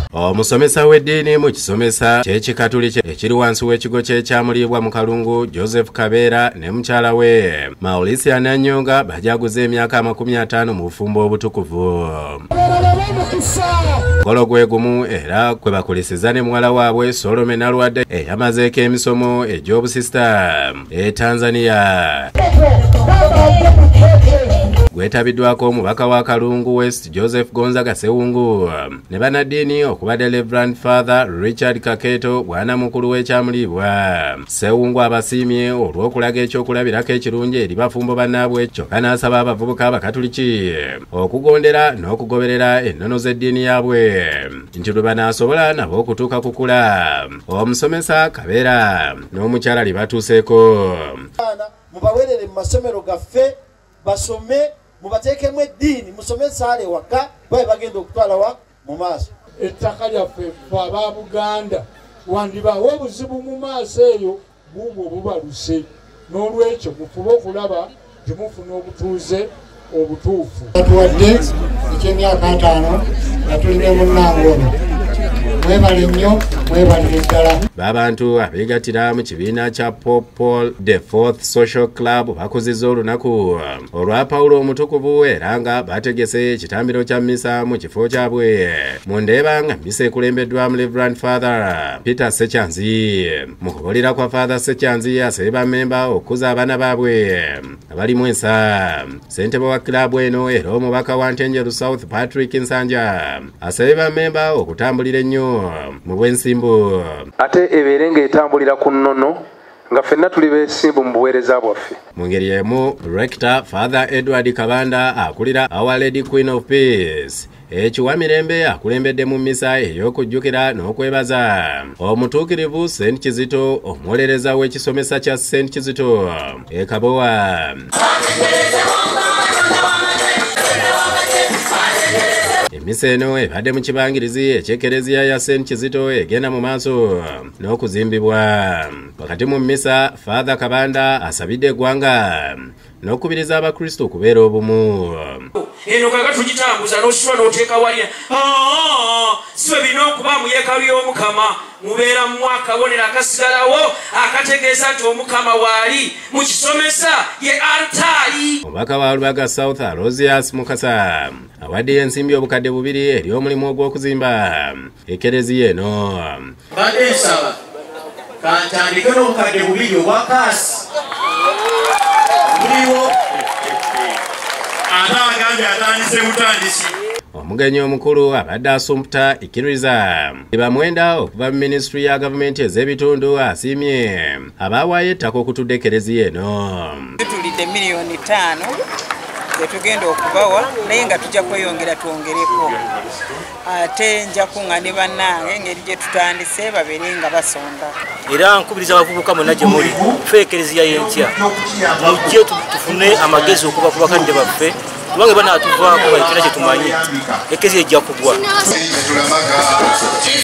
Omusomesa w'eddiini mu kisomesa ky'ekikatuliki ekiri wansi w'ekigo ky'ekyamulibwa mu kalungu Joseph Kabeera ne mukyala we Maulisia Nanyonga bajaguza emyaka 50 mu bufumbo obutukuvu. Mukolo gwe gumu era kwe bakulisiza ne muwala waabwe Solomon Nalwadde eyamazeeko emisomo egy'obusisita Tanzania. Gwetabiddwako omubaka wa Kalungu West Joseph Gonzaga Sewungu ne bannaddiini okubadde Reverend Father Richard Kaketo bwana mukulu w'ekyamulibwa. Sewungu abasiimye olw'okulaga ekyokulabirako ekirungi eri bafumbo bannaabwe kyokka n'asaba abavubuka abakatuliki okugondera n'okugoberera ennono z'eddiini yaabwe nti lwe banaasobola nabo okutuuka kukula. Omusomesa Kabeera n'omukyala lye batuuseeko. Mubawerere mu masomero gaffe basome mubateekemu eddiini musomesa ale waka babe bagenda okutwala wa mu maaso. Ettaka lyaffe aba Buganda wandibaawo obuzibu mu maaso eyo buubwo bubaluse n'olwekyo mufube okulaba nti mufuna obutuuze obutuufu. Atuwadde eky'emyaka 5 nga tulina munnangono mwebale nnyo mwebalire ddala. Babantu abeegattira mu kibiina kya Pope Paul the Fourth Social Club bakuzizza olunaku olwa Pawulo omutukuvu era nga bategese ekitambiro kya mmisa mu kifo kyabwe. Mu Ndeeba nga mmisa ekulembeddwamu Reverend Father Peter Sekyanzi. Mu kubuulira kwa Father Sekyanzi asabye bammemba okukuza abaana baabwe abalimu ensa. Ssentebe wa kilabu eno era omubaka wa Ntenjeru South Patrick Nsanja asabye bammemba okutambulira ennyo mu bw'ensimbu. Ate ebeere ng'etambulira ku nnono nga ffenna tuli beesimbu mu buweereza bwaffe. Mu ngeri emu Rector Father Edward Kabanda akulira Our Lady Queen of Peace ekiwamirembe akulembedde mu mmisa ey'okujjukira n'okwebaza omutuukirivu St. Kizito omuwolereza w'ekisomesa kya St. Kizito e Kabowa. Emmisa eno ebadde mu kibangirizi eky'Ekereziya ya St. Kizito egenda mu maaso n'okuzimbibwa. Wakati mu mmisa Father Kabanda asabidde eggwanga n'okubiriza abakristo okubeera obumu. Eno kaga tugitambuza n'ositula n'oteeka wali siwe birina okuba mu yeekaalu y'Omukama mubeera mu akabonero akasigalawo akategeeza nti Omukama waali mu kisomesa ye altaali. Omubaka wa Lubaga South Aloysius Mukasa awadde ensimbi obukadde 2 eri omulimu ogw'okuzimba Ekereziya eno. Badde nsaba kantandike n'obukadde 2 obwakaasi buliwo atagambye atandise butandisi. Omugenyi omukulu abadde asumputa ikkiriza bamwenda okuva mu minisitule ya gavumenti ez'ebitundu asiimye abaawaayo ettaka okutudde Ekereziya eno. Tulidde miliyoni 5 tugenda okubawa naye nga tujja kweyongera twongereko. Ate nja kunga ne bannange engeri gye tutandise babeere nga basonda. Era nkubiriza abavubuka mwenna gye muli ffe Ekereziya y'enkya mujje tufune amagezi okuva ku bakadde baffe tubange banaatuvaako bali tulina kye tumanyi Ekereziya ejja kugwa.